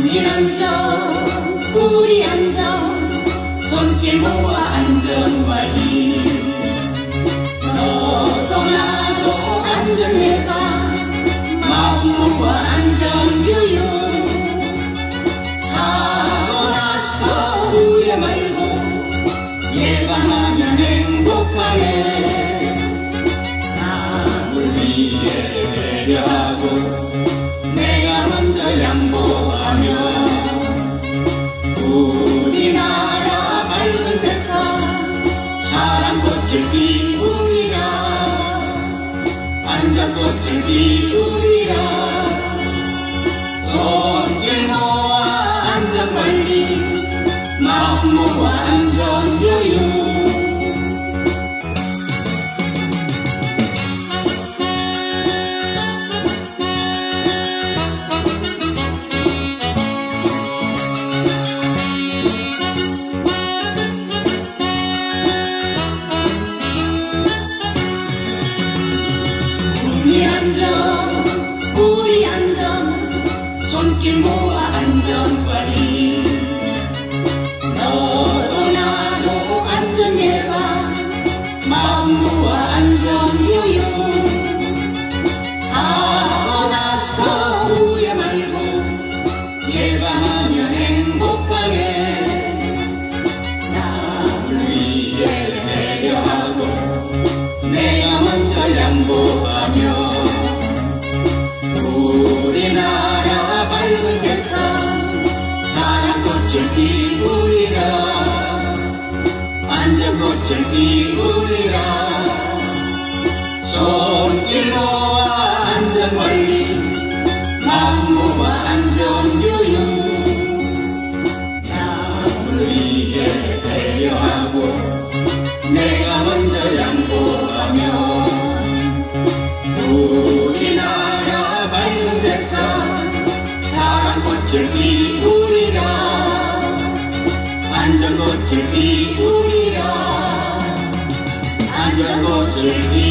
안전 우리 안전 손길 모아 안전관리 너도 나도 안전예방 마음 모아 안전교육 사고 나서 후회 말고 예방하면 행복하네 남을 위해 배려하고 내가 먼저 양보하며 우리나라 밝은 세상 사랑꽃을 피우리라 안전꽃을 피우리라 손길 모아 안전관리 마음 모아 안전교육 우리 안전 손길 모아 안전관리 너도 나도 안전예방 마음 모아 안전교육 사고 나서 후회 말고 예방하면 행복하게 남을 위해 배려하고 내가 먼저 양보하며 우리나라 밝은 세상 사랑꽃을 피우리라 안전꽃을 피우리라 손길 모아 안전관리 마음 모아 안전교육 남을 위해 배려하고 내가 먼저 양보하며 우리나라 밝은 세상 사랑꽃을 피우리라 안전꽃을 피우리라 안전꽃을 피우리라